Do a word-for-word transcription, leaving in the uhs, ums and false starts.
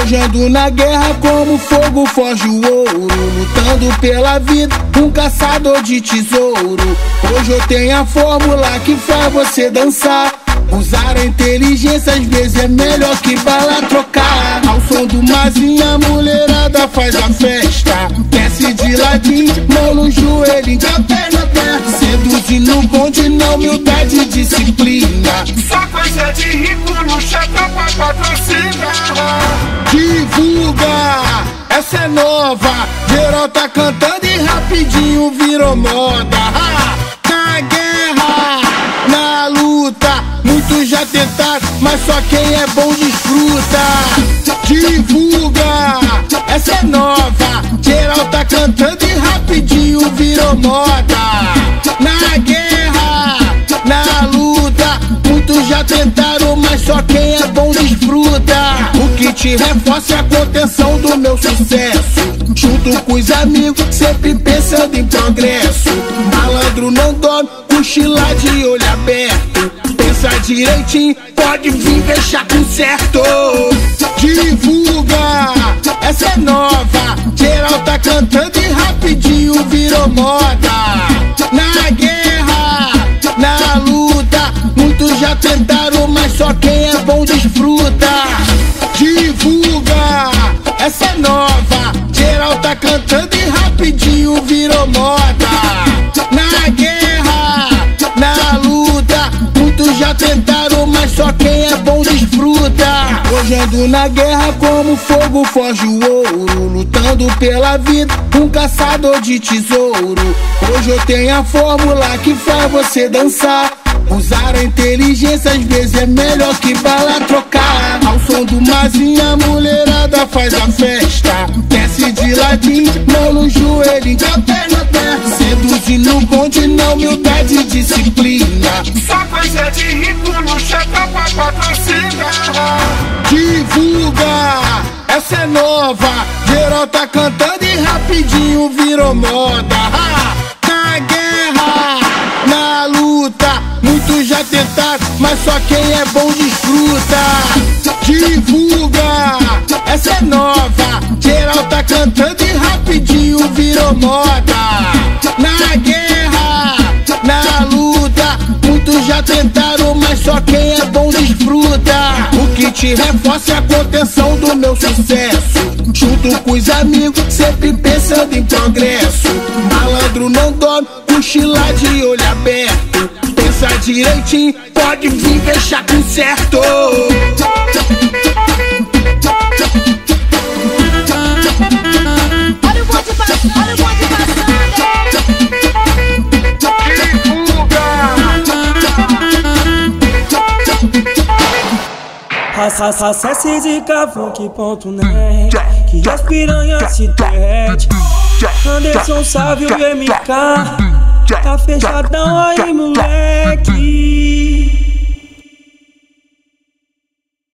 Hoje ando na guerra como fogo foge o ouro, lutando pela vida, um caçador de tesouro. Hoje eu tenho a fórmula que faz você dançar. Usar a inteligência às vezes é melhor que bala trocar. Ao som do Mazinho a mulherada faz a festa, desce de ladinho, mão no joelho, de pé na terra. Seduzindo com de não humildade e disciplina. Só coisa de rico no chapa pra patrocinar. Divulga, essa é nova, geral tá cantando e rapidinho virou moda. Ha! Na guerra, na luta, muitos já tentaram, mas só quem é bom desfruta. Divulga, essa é nova, geral tá cantando e rapidinho virou moda. Na guerra, na luta, muitos já tentaram, mas só quem é bom desfruta. O que te reforça é a contenção do meu sucesso, junto com os amigos, sempre pensando em progresso. Malandro não dorme, cochila de olho aberto, pensa direitinho, pode vir deixar com certo. Divulga, essa é nova, geral tá cantando e rapidinho virou moda. Na guerra, na luta, muitos já tentaram, mas só quem é bom desfruta. Divulga, essa é nova, geral tá cantando e rapidinho virou moda. Na guerra, na luta, muitos já tentaram, mas só quem é bom desfruta. Hoje ando na guerra como fogo foge o ouro, lutando pela vida, um caçador de tesouro. Hoje eu tenho a fórmula que faz você dançar. Usar a inteligência às vezes é melhor que bala trocar. Ao som do Mazinho a mulherada faz a festa, desce de ladinho, mão no joelho, de pé na terra. Seduzindo com de não humildade e disciplina. Só coisa de rico no chapa pra patrocinar. Divulga, essa é nova, geral tá cantando e rapidinho virou moda. Ha! Na guerra, na luta, muitos já tentaram, mas só quem é bom desfruta. Divulga, essa é nova, geral tá cantando e rapidinho virou moda. Na guerra, na luta, muitos já tentaram, mas só quem é bom desfruta. O que te reforça é a contenção do meu sucesso, junto com os amigos, sempre pensando em progresso. Malandro não dorme, cochila de olho aberto, pensa direitinho, pode vir deixar com certo. Olha o bonde passando, olha o bonde passando. Acesse zicafunk ponto net, que as piranhas se derrete. Anderson Sávio e M K, tá fechadão aí, moleque.